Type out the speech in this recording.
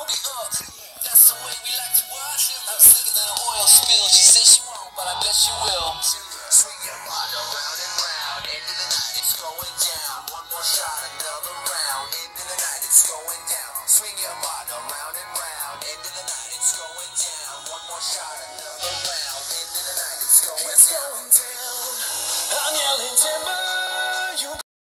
party up. That's the way we like to watch. I'm sicker than an oil spill. She says she won't, but I bet she will. Swing your body round and round. Into the night, it's going down. One more shot, another round. Into the night, it's going down. Swing your body round and round. Into the night, it's going down. One more shot.